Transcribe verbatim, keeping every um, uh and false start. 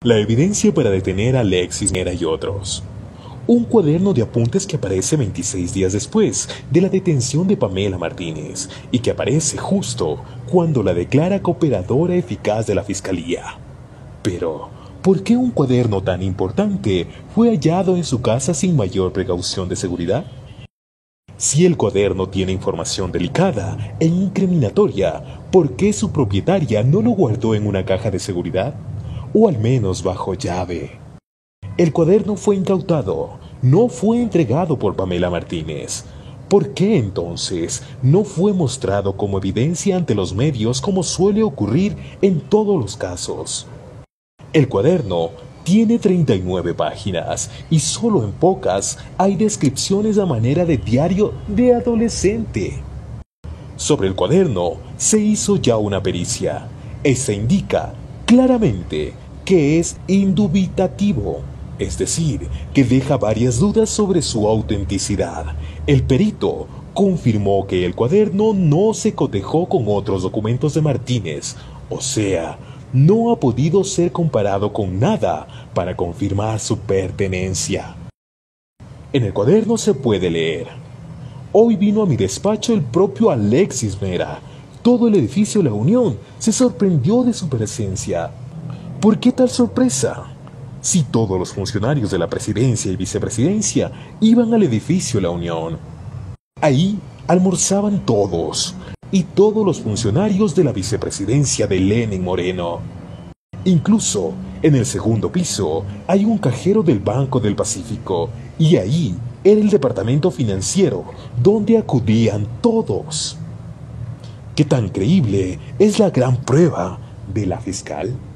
La evidencia para detener a Alexis Mera y otros. Un cuaderno de apuntes que aparece veintiséis días después de la detención de Pamela Martínez y que aparece justo cuando la declara cooperadora eficaz de la Fiscalía. Pero, ¿por qué un cuaderno tan importante fue hallado en su casa sin mayor precaución de seguridad? Si el cuaderno tiene información delicada e incriminatoria, ¿por qué su propietaria no lo guardó en una caja de seguridad? O al menos bajo llave. El cuaderno fue incautado, no fue entregado por Pamela Martínez. ¿Por qué entonces no fue mostrado como evidencia ante los medios como suele ocurrir en todos los casos? El cuaderno tiene treinta y nueve páginas y solo en pocas hay descripciones a manera de diario de adolescente. Sobre el cuaderno se hizo ya una pericia. Esta indica claramente que es indubitativo, es decir, que deja varias dudas sobre su autenticidad. El perito confirmó que el cuaderno no se cotejó con otros documentos de Martínez, o sea, no ha podido ser comparado con nada para confirmar su pertenencia. En el cuaderno se puede leer: hoy vino a mi despacho el propio Alexis Mera. Todo el edificio La Unión se sorprendió de su presencia. ¿Por qué tal sorpresa? Si todos los funcionarios de la presidencia y vicepresidencia iban al edificio La Unión. Ahí almorzaban todos, y todos los funcionarios de la vicepresidencia de Lenin Moreno. Incluso, en el segundo piso, hay un cajero del Banco del Pacífico, y ahí era el departamento financiero, donde acudían todos. ¿Qué tan creíble es la gran prueba de la fiscal?